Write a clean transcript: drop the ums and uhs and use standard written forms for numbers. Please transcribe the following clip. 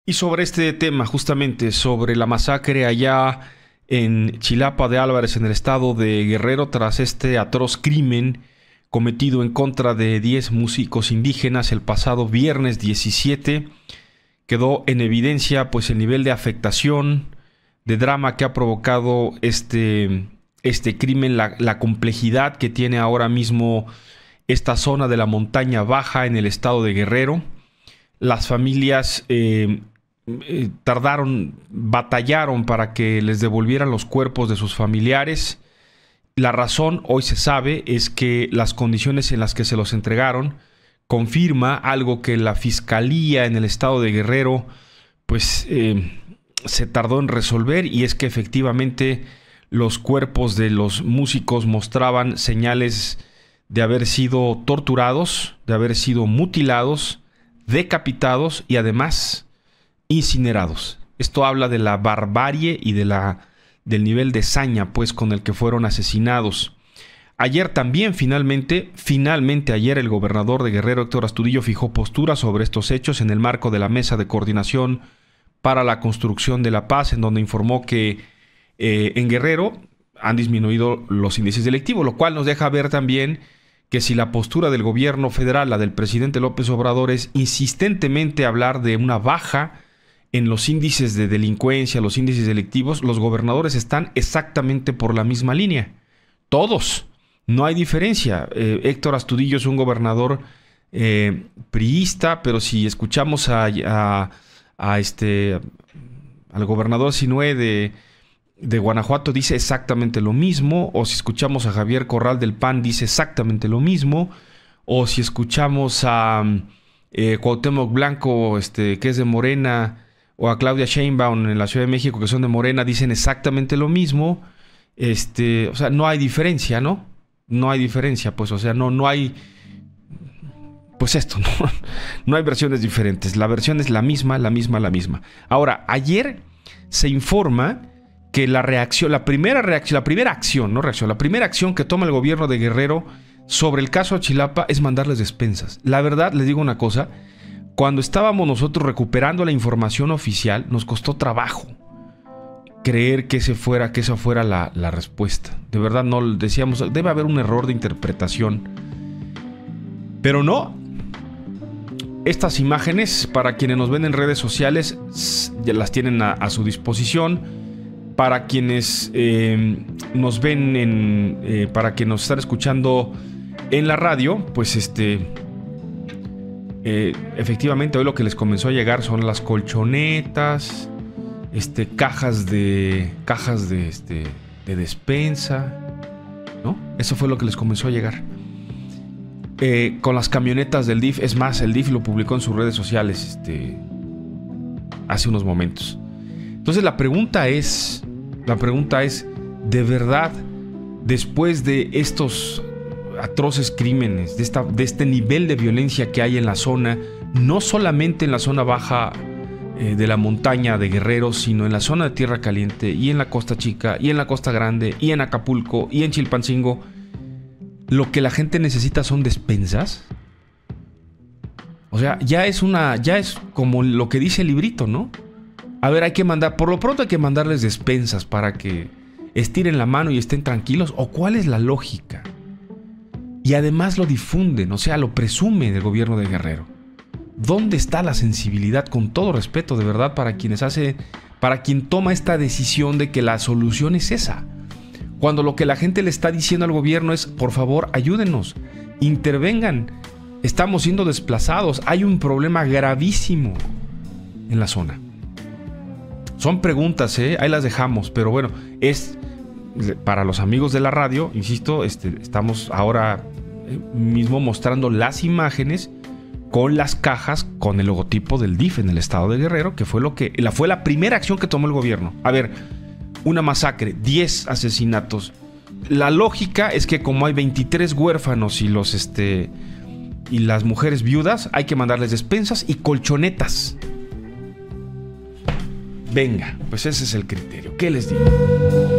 Y sobre este tema, justamente sobre la masacre allá en Chilapa de Álvarez, en el estado de Guerrero, tras este atroz crimen cometido en contra de 10 músicos indígenas el pasado viernes 17, quedó en evidencia pues el nivel de afectación, de drama que ha provocado este crimen, la complejidad que tiene ahora mismo esta zona de la montaña baja en el estado de Guerrero. Las familias batallaron para que les devolvieran los cuerpos de sus familiares. La razón, hoy se sabe, es que las condiciones en las que se los entregaron confirma algo que la Fiscalía en el estado de Guerrero pues se tardó en resolver, y es que efectivamente los cuerpos de los músicos mostraban señales de haber sido torturados, de haber sido mutilados, decapitados y además incinerados. Esto habla de la barbarie y del nivel de saña pues con el que fueron asesinados. Ayer también finalmente ayer el gobernador de Guerrero, Héctor Astudillo, fijó postura sobre estos hechos en el marco de la Mesa de Coordinación para la Construcción de la Paz, en donde informó que en Guerrero han disminuido los índices delictivos, lo cual nos deja ver también que si la postura del gobierno federal, la del presidente López Obrador, es insistentemente hablar de una baja en los índices de delincuencia, los índices delictivos, los gobernadores están exactamente por la misma línea. Todos. No hay diferencia. Héctor Astudillo es un gobernador priista, pero si escuchamos al gobernador Sinue de Guanajuato, dice exactamente lo mismo. O si escuchamos a Javier Corral del PAN, dice exactamente lo mismo. O si escuchamos a Cuauhtémoc Blanco, que es de Morena, o a Claudia Sheinbaum en la Ciudad de México, que son de Morena, dicen exactamente lo mismo. O sea, no hay diferencia, ¿no? No hay diferencia, pues, o sea, no hay... Pues esto, no hay versiones diferentes. La versión es la misma. Ahora, ayer se informa que la primera acción que toma el gobierno de Guerrero sobre el caso Chilapa es mandarles despensas. La verdad, les digo una cosa, cuando estábamos nosotros recuperando la información oficial, nos costó trabajo creer que esa fuera la respuesta. De verdad, no decíamos, debe haber un error de interpretación. Pero no. Estas imágenes, para quienes nos ven en redes sociales, ya las tienen a su disposición. Para quienes nos ven para quienes nos están escuchando en la radio, pues efectivamente hoy lo que les comenzó a llegar son las colchonetas, cajas de despensa, ¿no? Eso fue lo que les comenzó a llegar. Con las camionetas del DIF, es más, el DIF lo publicó en sus redes sociales hace unos momentos. Entonces la pregunta es, ¿de verdad, después de estos atroces crímenes, de este nivel de violencia que hay en la zona, no solamente en la zona baja de la montaña de Guerrero, sino en la zona de Tierra Caliente, y en la Costa Chica, y en la Costa Grande, y en Acapulco, y en Chilpancingo, lo que la gente necesita son despensas? O sea, ya es como lo que dice el librito, ¿no? A ver, por lo pronto hay que mandarles despensas para que estiren la mano y estén tranquilos. ¿O cuál es la lógica? Y además lo difunden, o sea, lo presumen el gobierno de Guerrero. ¿Dónde está la sensibilidad, con todo respeto, de verdad, para quien toma esta decisión de que la solución es esa? Cuando lo que la gente le está diciendo al gobierno es, por favor, ayúdenos, intervengan, estamos siendo desplazados, hay un problema gravísimo en la zona. Son preguntas, ahí las dejamos, pero bueno, es para los amigos de la radio, insisto, estamos ahora mismo mostrando las imágenes con las cajas con el logotipo del DIF en el estado de Guerrero, que fue la primera acción que tomó el gobierno. A ver, una masacre, 10 asesinatos. La lógica es que como hay 23 huérfanos y las mujeres viudas, hay que mandarles despensas y colchonetas. Venga, pues ese es el criterio. ¿Qué les digo?